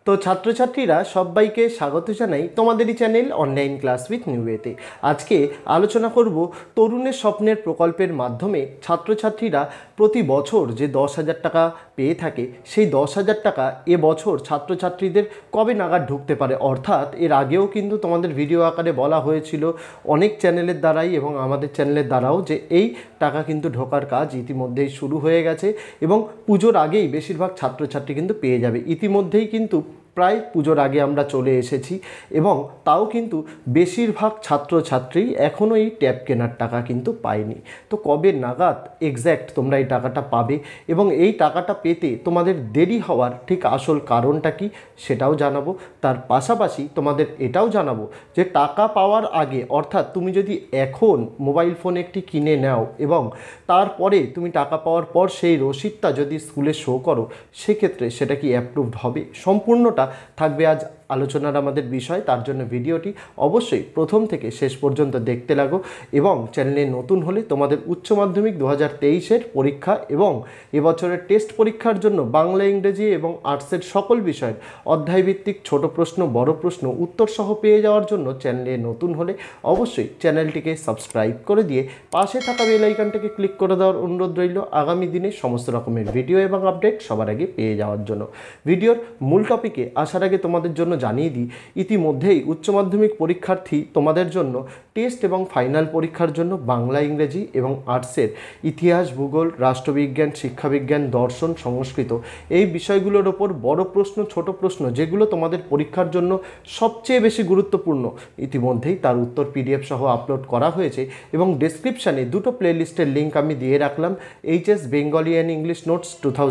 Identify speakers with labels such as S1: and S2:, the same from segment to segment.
S1: তো ছাত্রছাত্রীরা সবাইকে স্বাগত জানাই তোমাদেরই চ্যানেল অনলাইন ক্লাস উইথ নিউয়েতে। আজকে আলোচনা করব তরুণের স্বপ্নের প্রকল্পের মাধ্যমে ছাত্রছাত্রীরা প্রতি বছর যে 10,000 টাকা পেয়ে থাকে, সেই 10,000 টাকা এবছর ছাত্রছাত্রীদের কবে নাগাদ ঢুকতে পারে। অর্থাৎ এর আগেও কিন্তু তোমাদের ভিডিও আকারে বলা হয়েছিল অনেক চ্যানেলের দ্বারাই এবং আমাদের চ্যানেলের দ্বারাও যে এই টাকা কিন্তু ঢোকার কাজ ইতিমধ্যেই শুরু হয়ে গেছে এবং পুজোর আগেই বেশিরভাগ ছাত্রছাত্রী কিন্তু পেয়ে যাবে। ইতিমধ্যেই কিন্তু প্রায় পুজোর আগে আমরা চলে এসেছি এবং তাও কিন্তু বেশিরভাগ ছাত্রছাত্রী এখনও এই ট্যাব কেনার টাকা কিন্তু পায়নি। তো কবে নাগাদ এক্স্যাক্ট তোমরা এই টাকাটা পাবে এবং এই টাকাটা পেতে তোমাদের দেরি হওয়ার ঠিক আসল কারণটা কি সেটাও জানাবো। তার পাশাপাশি তোমাদের এটাও জানাবো যে টাকা পাওয়ার আগে, অর্থাৎ তুমি যদি এখন মোবাইল ফোন একটি কিনে নাও এবং তারপরে তুমি টাকা পাওয়ার পর সেই রসিদটা যদি স্কুলে শো করো, সেক্ষেত্রে সেটা কি অ্যাপ্রুভড হবে, সম্পূর্ণটা থাকবে আজ আলোচনার আমাদের বিষয়। তার জন্য ভিডিওটি অবশ্যই প্রথম থেকে শেষ পর্যন্ত দেখতে লাগো এবং চ্যানেলে নতুন হলে তোমাদের উচ্চ মাধ্যমিক 2023-এর পরীক্ষা এবং এবছরের টেস্ট পরীক্ষার জন্য বাংলা, ইংরেজি এবং আর্টসের সকল বিষয়ের অধ্যায়ভিত্তিক ছোট প্রশ্ন, বড় প্রশ্ন উত্তর সহ পেয়ে যাওয়ার জন্য চ্যানেলে নতুন হলে অবশ্যই চ্যানেলটিকে সাবস্ক্রাইব করে দিয়ে পাশে থাকা বেল আইকনটাকে ক্লিক করে দেওয়ার অনুরোধ রইল আগামী দিনে সমস্ত রকমের ভিডিও এবং আপডেট সবার আগে পেয়ে যাওয়ার জন্য। ভিডিওর মূল টপিকে আসার আগে তোমাদের জন্য জানিয়ে দিই, ইতিমধ্যেই উচ্চ মাধ্যমিক পরীক্ষার্থী তোমাদের জন্য টেস্ট এবং ফাইনাল পরীক্ষার জন্য বাংলা, ইংরেজি এবং আর্টসের ইতিহাস, ভূগোল, রাষ্ট্রবিজ্ঞান, শিক্ষাবিজ্ঞান, দর্শন, সংস্কৃত এই বিষয়গুলোর ওপর বড় প্রশ্ন, ছোট প্রশ্ন যেগুলো তোমাদের পরীক্ষার জন্য সবচেয়ে বেশি গুরুত্বপূর্ণ, ইতিমধ্যেই তার উত্তর পিডিএফ সহ আপলোড করা হয়েছে এবং ডেসক্রিপশানে দুটো প্লেলিস্টের লিঙ্ক আমি দিয়ে রাখলাম। HS Bengali and English notes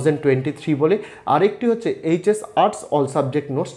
S1: 2023 বলে, আরেকটি হচ্ছে HS arts all subject notes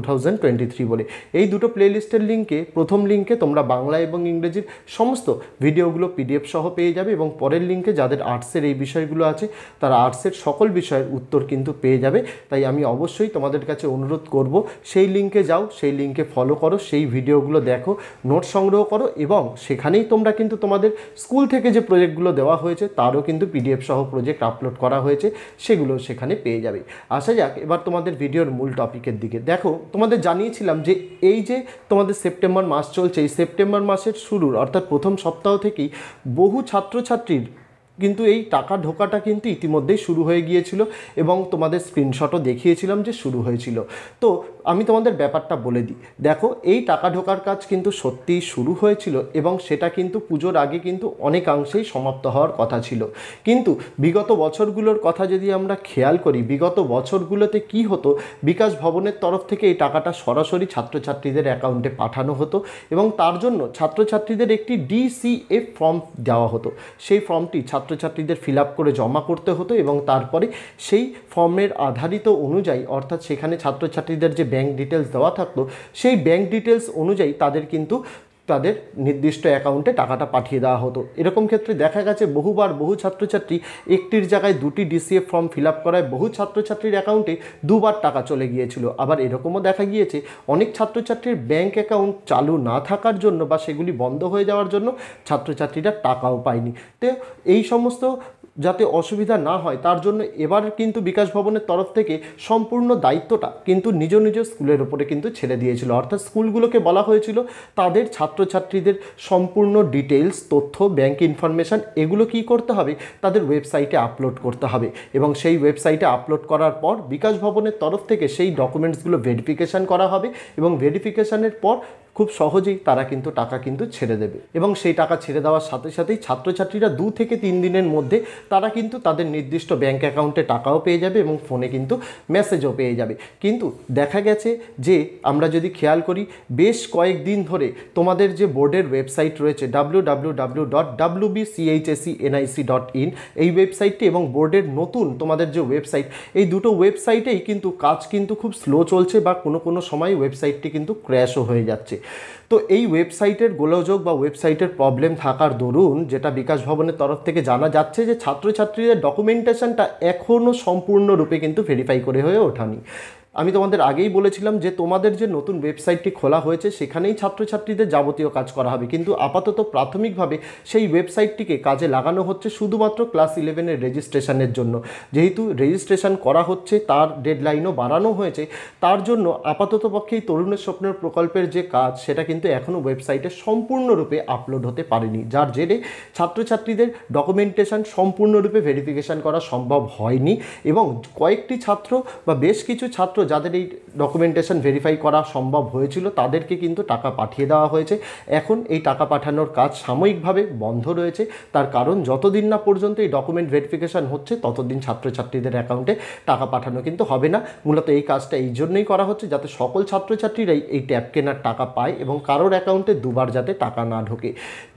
S1: 2023 বলে। এই দুটো প্লেলিস্টের লিঙ্কে প্রথম লিঙ্কে তোমরা বাংলা এবং ইংরেজির সমস্ত ভিডিওগুলো পিডিএফ সহ পেয়ে যাবে এবং পরের লিঙ্কে যাদের আর্টসের এই বিষয়গুলো আছে তারা আর্টসের সকল বিষয়ের উত্তর কিন্তু পেয়ে যাবে। তাই আমি অবশ্যই তোমাদের কাছে অনুরোধ করব, সেই লিঙ্কে যাও, সেই লিঙ্কে ফলো করো, সেই ভিডিওগুলো দেখো, নোট সংগ্রহ করো এবং সেখানেই তোমরা কিন্তু তোমাদের স্কুল থেকে যে প্রজেক্টগুলো দেওয়া হয়েছে তারও কিন্তু পিডিএফ সহ প্রজেক্ট আপলোড করা হয়েছে, সেগুলো সেখানে পেয়ে যাবে। আসা যাক এবার তোমাদের ভিডিওর মূল টপিকের দিকে। দেখো, তোমাদের জানিয়েছিলাম যে এই যে তোমাদের সেপ্টেম্বর মাস চলছে, এই সেপ্টেম্বর মাসের শুরুর অর্থাৎ প্রথম সপ্তাহ থেকেই বহু ছাত্রছাত্রীর কিন্তু এই টাকা ঢোকাটা কিন্তু ইতিমধ্যেই শুরু হয়ে গিয়েছিল এবং তোমাদের স্ক্রিনশটও দেখিয়েছিলাম যে শুরু হয়েছিল। তো আমি তোমাদের ব্যাপারটা বলে দিই। দেখো, এই টাকা ঢোকার কাজ কিন্তু সত্যিই শুরু হয়েছিল এবং সেটা কিন্তু পুজোর আগে কিন্তু অনেকাংশেই সমাপ্ত হওয়ার কথা ছিল। কিন্তু বিগত বছরগুলোর কথা যদি আমরা খেয়াল করি, বিগত বছরগুলোতে কি হতো, বিকাশ ভবনের তরফ থেকে এই টাকাটা সরাসরি ছাত্রছাত্রীদের অ্যাকাউন্টে পাঠানো হতো এবং তার জন্য ছাত্রছাত্রীদের একটি ডিসিএফ ফর্ম দেওয়া হতো। সেই ফর্মটি ছাত্রছাত্রীদের ফিল আপ করে জমা করতে হতো এবং তারপরে সেই ফর্মের আধারিত অনুযায়ী, অর্থাৎ সেখানে ছাত্রছাত্রীদের যে ব্যাঙ্ক ডিটেলস দেওয়া থাকতো, সেই ব্যাঙ্ক ডিটেলস অনুযায়ী তাদের কিন্তু তাদের নির্দিষ্ট অ্যাকাউন্টে টাকাটা পাঠিয়ে দেওয়া হতো। এরকম ক্ষেত্রে দেখা গেছে বহুবার বহু ছাত্রছাত্রী একটির জায়গায় দুটি ডিসিএফ ফর্ম ফিল আপ করায় বহু ছাত্রছাত্রীর অ্যাকাউন্টে দুবার টাকা চলে গিয়েছিল। আবার এরকমও দেখা গিয়েছে অনেক ছাত্রছাত্রীর ব্যাঙ্ক অ্যাকাউন্ট চালু না থাকার জন্য বা সেগুলি বন্ধ হয়ে যাওয়ার জন্য ছাত্রছাত্রীরা টাকাও পায়নি। তো এই সমস্ত যাতে অসুবিধা না হয় তার জন্য এবার কিন্তু বিকাশ ভবনের তরফ থেকে সম্পূর্ণ দায়িত্বটা কিন্তু নিজ নিজ স্কুলের উপরে কিন্তু ছেড়ে দিয়েছিল। অর্থাৎ স্কুলগুলোকে বলা হয়েছিল তাদের ছাত্রছাত্রীদের সম্পূর্ণ ডিটেলস, তথ্য, ব্যাংক ইনফরমেশান এগুলো কি করতে হবে, তাদের ওয়েবসাইটে আপলোড করতে হবে এবং সেই ওয়েবসাইটে আপলোড করার পর বিকাশ ভবনের তরফ থেকে সেই ডকুমেন্টসগুলো ভেরিফিকেশান করা হবে এবং ভেরিফিকেশানের পর খুব সহজেই তারা কিন্তু টাকা কিন্তু ছেড়ে দেবে এবং সেই টাকা ছেড়ে দেওয়ার সাথে সাথেই ছাত্রছাত্রীরা 2 থেকে 3 দিনের মধ্যে তারা কিন্তু তাদের নির্দিষ্ট ব্যাঙ্ক অ্যাকাউন্টে টাকাও পেয়ে যাবে এবং ফোনে কিন্তু মেসেজও পেয়ে যাবে। কিন্তু দেখা গেছে যে আমরা যদি খেয়াল করি, বেশ কয়েকদিন ধরে তোমাদের যে বোর্ডের ওয়েবসাইট রয়েছে www.wbchsenic.in এই ওয়েবসাইটটি এবং বোর্ডের নতুন তোমাদের যে ওয়েবসাইট, এই দুটো ওয়েবসাইটেই কিন্তু কাজ কিন্তু খুব স্লো চলছে বা কোনো সময় ওয়েবসাইটটি কিন্তু ক্র্যাশও হয়ে যাচ্ছে। তো এই ওয়েবসাইটের গোলযোগ বা ওয়েবসাইটের প্রবলেম থাকার দরুন যেটা বিকাশ ভবনের তরফ থেকে জানা যাচ্ছে যে ছাত্রছাত্রীদের ডকুমেন্টেশনটা এখনও সম্পূর্ণরূপে কিন্তু ভেরিফাই করে হয়ে ওঠেনি। আমি তোমাদের আগেই বলেছিলাম যে তোমাদের যে নতুন ওয়েবসাইটটি খোলা হয়েছে সেখানেই ছাত্রছাত্রীদের যাবতীয় কাজ করা হবে, কিন্তু আপাতত প্রাথমিকভাবে সেই ওয়েবসাইটটিকে কাজে লাগানো হচ্ছে শুধুমাত্র ক্লাস 11-এর রেজিস্ট্রেশনের জন্য। যেহেতু রেজিস্ট্রেশন করা হচ্ছে, তার ডেডলাইনও বাড়ানো হয়েছে, তার জন্য আপাতত পক্ষেই তরুণের স্বপ্নের প্রকল্পের যে কাজ সেটা কিন্তু এখনও ওয়েবসাইটে সম্পূর্ণরূপে আপলোড হতে পারেনি, যার জেরে ছাত্রছাত্রীদের ডকুমেন্টেশন সম্পূর্ণরূপে ভেরিফিকেশান করা সম্ভব হয়নি। এবং কয়েকটি ছাত্র বা বেশ কিছু ছাত্র যাদের এই ডকুমেন্টেশন ভেরিফাই করা সম্ভব হয়েছিল তাদেরকে কিন্তু টাকা পাঠিয়ে দেওয়া হয়েছে। এখন এই টাকা পাঠানোর কাজ সাময়িকভাবে বন্ধ রয়েছে, তার কারণ যতদিন না পর্যন্ত এই ডকুমেন্ট ভেরিফিকেশান হচ্ছে ততদিন ছাত্রছাত্রীদের অ্যাকাউন্টে টাকা পাঠানো কিন্তু হবে না। মূলত এই কাজটা এই জন্যই করা হচ্ছে যাতে সকল ছাত্রছাত্রীরাই এই ট্যাব কেনার টাকা পায় এবং কারোর অ্যাকাউন্টে দুবার যাতে টাকা না ঢোকে।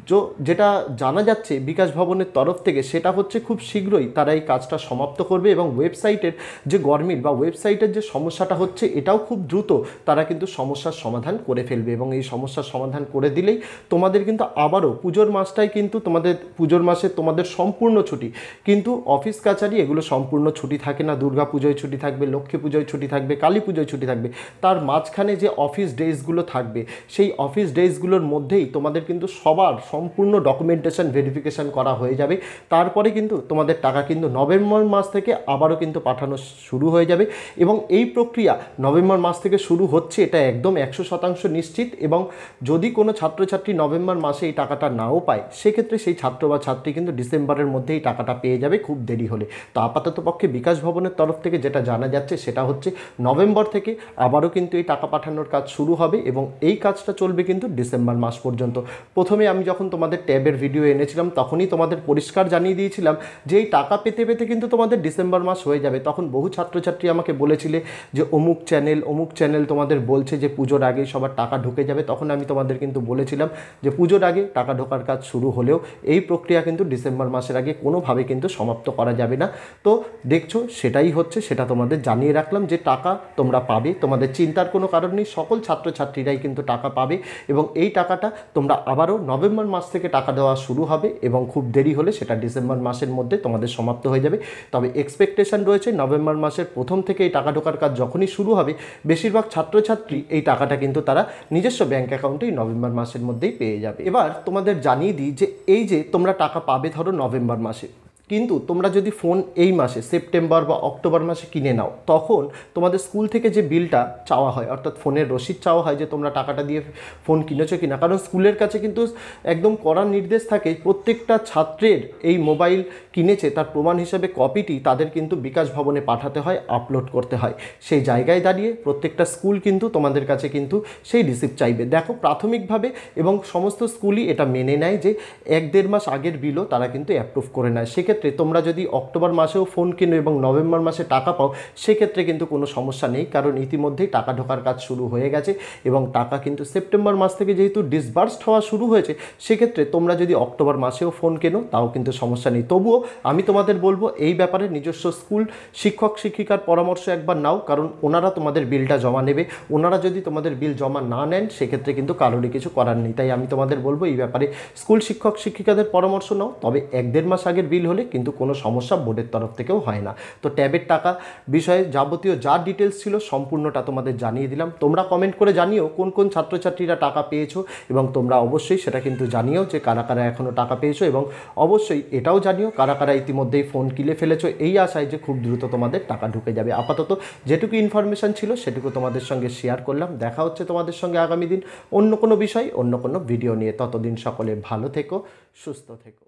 S1: যেটা জানা যাচ্ছে বিকাশ ভবনের তরফ থেকে সেটা হচ্ছে খুব শীঘ্রই তারা এই কাজটা সমাপ্ত করবে এবং ওয়েবসাইটের যে গরমিল বা ওয়েবসাইটের যে সমস্যাটা হচ্ছে এটাও খুব দ্রুত তারা কিন্তু সমস্যার সমাধান করে ফেলবে। এবং এই সমস্যার সমাধান করে দিলেই তোমাদের কিন্তু আবারও পুজোর মাসটাই কিন্তু তোমাদের পুজোর মাসে তোমাদের সম্পূর্ণ ছুটি, কিন্তু অফিস কাছারি এগুলো সম্পূর্ণ ছুটি থাকে না। দুর্গা পুজোয় ছুটি থাকবে, লক্ষ্মী পুজোয় ছুটি থাকবে, কালী পুজোয় ছুটি থাকবে, তার মাঝখানে যে অফিস ডেজগুলো থাকবে সেই অফিস ডেজগুলোর মধ্যেই তোমাদের কিন্তু সবার সম্পূর্ণ ডকুমেন্টেশন ভেরিফিকেশান করা হয়ে যাবে। তারপরে কিন্তু তোমাদের টাকা কিন্তু নভেম্বর মাস থেকে আবারও কিন্তু পাঠানো শুরু হয়ে যাবে। এবং এই প্রক্রিয়া নভেম্বর মাস থেকে শুরু হচ্ছে এটা একদম 100% নিশ্চিত। এবং যদি কোনো ছাত্রছাত্রী নভেম্বর মাসে এই টাকাটা নাও পায় সেক্ষেত্রে সেই ছাত্র বা ছাত্রী কিন্তু ডিসেম্বরের মধ্যে এই টাকাটা পেয়ে যাবে খুব দেরি হলে। তো আপাতত পক্ষে বিকাশ ভবনের তরফ থেকে যেটা জানা যাচ্ছে সেটা হচ্ছে নভেম্বর থেকে আবারও কিন্তু এই টাকা পাঠানোর কাজ শুরু হবে এবং এই কাজটা চলবে কিন্তু ডিসেম্বর মাস পর্যন্ত। প্রথমে আমি যখন তোমাদের ট্যাবের ভিডিও এনেছিলাম তখনই তোমাদের পরিষ্কার জানিয়ে দিয়েছিলাম যে এই টাকা পেতে পেতে কিন্তু তোমাদের ডিসেম্বর মাস হয়ে যাবে। তখন বহু ছাত্রছাত্রী আমাকে বলেছিলে যে অমুক চ্যানেল তোমাদের বলছে যে পুজোর আগে সবার টাকা ঢুকে যাবে। তখন আমি তোমাদের কিন্তু বলেছিলাম যে পুজোর আগে টাকা ঢোকার কাজ শুরু হলেও এই প্রক্রিয়া কিন্তু ডিসেম্বর মাসের আগে কোনোভাবে কিন্তু সমাপ্ত করা যাবে না। তো দেখছো সেটাই হচ্ছে, সেটা তোমাদের জানিয়ে রাখলাম যে টাকা তোমরা পাবে, তোমাদের চিন্তার কোনো কারণ নেই, সকল ছাত্রছাত্রীরাই কিন্তু টাকা পাবে। এবং এই টাকাটা তোমরা আবারও নভেম্বর মাস থেকে টাকা দেওয়া শুরু হবে এবং খুব দেরি হলে সেটা ডিসেম্বর মাসের মধ্যে তোমাদের সমাপ্ত হয়ে যাবে। তবে এক্সপেকটেশন রয়েছে নভেম্বর মাসের প্রথম থেকে এই টাকা ঢোকার কাজ যখনই শুরু হবে বেশিরভাগ ছাত্রছাত্রী এই টাকাটা কিন্তু তারা নিজস্ব ব্যাঙ্ক অ্যাকাউন্টেই নভেম্বর মাসের মধ্যেই পেয়ে যাবে। এবার তোমাদের জানিয়ে দিই যে এই যে তোমরা টাকা পাবে ধরো নভেম্বর মাসে, কিন্তু তোমরা যদি ফোন এই মাসে সেপ্টেম্বর বা অক্টোবর মাসে কিনে নাও তখন তোমাদের স্কুল থেকে যে বিলটা চাওয়া হয় অর্থাৎ ফোনের রসিদ চাওয়া হয় যে তোমরা টাকাটা দিয়ে ফোন কিনেছো কিনা, কারণ স্কুলের কাছে কিন্তু একদম কড়া নির্দেশ থাকে প্রত্যেকটা ছাত্রের এই মোবাইল কিনেছে তার প্রমাণ হিসেবে কপিটি তাদের কিন্তু বিকাশ ভবনে পাঠাতে হয়, আপলোড করতে হয়। সেই জায়গায় দাঁড়িয়ে প্রত্যেকটা স্কুল কিন্তু তোমাদের কাছে কিন্তু সেই রিসিপ্ট চাইবে। দেখো প্রাথমিকভাবে এবং সমস্ত স্কুলই এটা মেনে নেয় যে 1-1.5 মাস আগের বিলও তারা কিন্তু অ্যাপ্রুভ করে নেয়। সেক্ষেত্রে তোমরা যদি অক্টোবর মাসেও ফোন কিনো এবং নভেম্বর মাসে টাকা পাও সেক্ষেত্রে কিন্তু কোনো সমস্যা নেই, কারণ ইতিমধ্যেই টাকা ঢোকার কাজ শুরু হয়ে গেছে এবং টাকা কিন্তু সেপ্টেম্বর মাস থেকে যেহেতু ডিসবার্সড হওয়া শুরু হয়েছে সেক্ষেত্রে তোমরা যদি অক্টোবর মাসেও ফোন কেনো তাও কিন্তু সমস্যা নেই। তবুও আমি তোমাদের বলবো এই ব্যাপারে নিজস্ব স্কুল শিক্ষক শিক্ষিকার পরামর্শ একবার নাও, কারণ ওনারা তোমাদের বিলটা জমা নেবে। ওনারা যদি তোমাদের বিল জমা না নেন সেক্ষেত্রে কিন্তু কারোরই কিছু করার নেই। তাই আমি তোমাদের বলবো এই ব্যাপারে স্কুল শিক্ষক শিক্ষিকাদের পরামর্শ নাও। তবে 1-1.5 মাস আগের বিল হলে কিন্তু কোনো সমস্যা বোর্ডের তরফ থেকেও হয় না। তো ট্যাবের টাকা বিষয়ে যাবতীয় যা ডিটেলস ছিল সম্পূর্ণটা তোমাদের জানিয়ে দিলাম। তোমরা কমেন্ট করে জানিও কোন কোন ছাত্রছাত্রীরা টাকা পেয়েছো এবং তোমরা অবশ্যই সেটা কিন্তু জানিও যে কারা কারা এখনও টাকা পেয়েছো এবং অবশ্যই এটাও জানিও কারা কারা ইতিমধ্যেই ফোন কিনে ফেলেছো এই আশায় যে খুব দ্রুত তোমাদের টাকা ঢুকে যাবে। আপাতত যেটুকু ইনফরমেশন ছিল সেটুকু তোমাদের সঙ্গে শেয়ার করলাম। দেখা হচ্ছে তোমাদের সঙ্গে আগামী দিন অন্য কোনো বিষয় অন্য কোনো ভিডিও নিয়ে। ততদিন সকলে ভালো থেকো, সুস্থ থেকো।